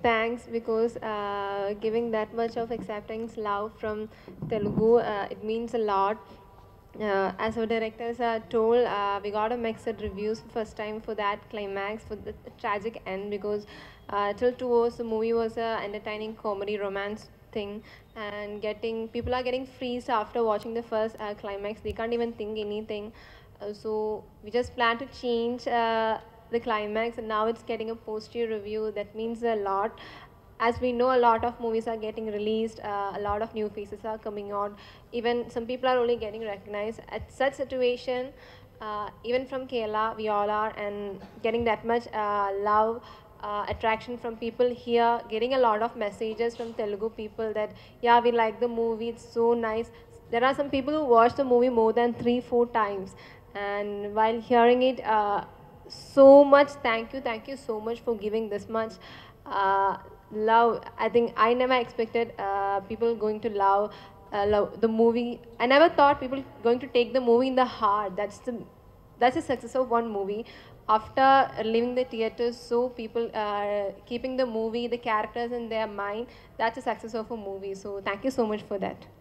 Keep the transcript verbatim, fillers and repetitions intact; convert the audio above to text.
thanks because uh, giving that much of acceptance, love from Telugu, uh, it means a lot. Uh, as our directors are told, uh, we got a mixed reviews first time for that climax, for the tragic end, because uh, till two hours the movie was a entertaining comedy romance thing, and getting people are getting freezed after watching the first uh, climax. They can't even think anything. Uh, so we just plan to change uh, the climax, and now it's getting a positive review. That means a lot. As we know, a lot of movies are getting released, uh, a lot of new faces are coming out. Even some people are only getting recognized. At such situation, uh, even from Kerala, we all are, and getting that much uh, love, uh, attraction from people here, getting a lot of messages from Telugu people that, yeah, we like the movie, it's so nice. There are some people who watch the movie more than three, four times. And while hearing it, uh, so much thank you, thank you so much for giving this much uh, love. I think I never expected uh, people going to love, uh, love the movie. I never thought people going to take the movie in the heart. That's the that's the success of one movie. After leaving the theaters, so people uh, keeping the movie, the characters in their mind. That's the success of a movie. So thank you so much for that.